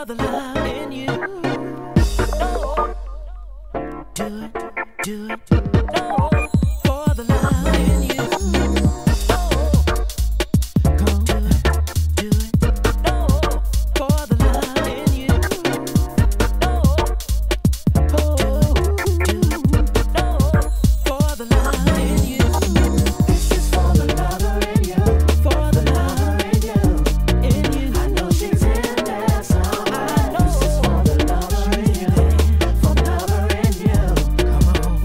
the love in you. Do it, do it, for the love in you. Come on, do it, for the love in you. Do it, for the love in you. This is for the lover in you, for the lover in you, in you. I know she's in there somewhere. This is for the lover in you, for the lover in you. Come on.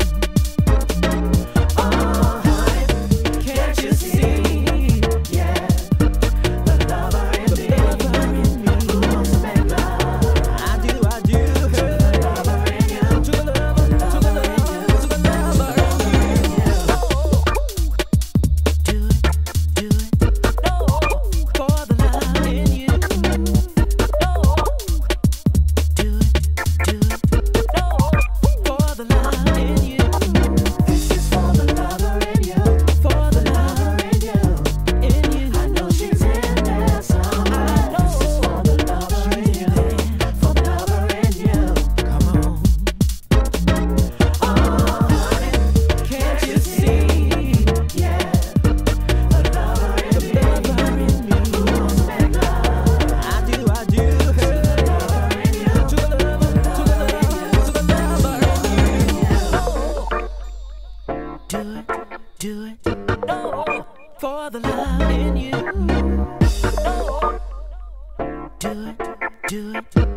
Oh, honey, can't you see? Yeah, the lover in me, who wants to make love. I do. To the lover in you, to the lover in you, to the lover in you. Do it, for the love in you. For the love in you. This is for the lover in you, for the lover in you, in you. I know she's in there somewhere. This is for the lover in you, for the lover in you. Come on. Oh, honey, can't you see? Yeah, the lover in me, who wants to make love. I do. To the lover in you, to the lover in you, to the lover in you. Do it, for the love in you. Do it,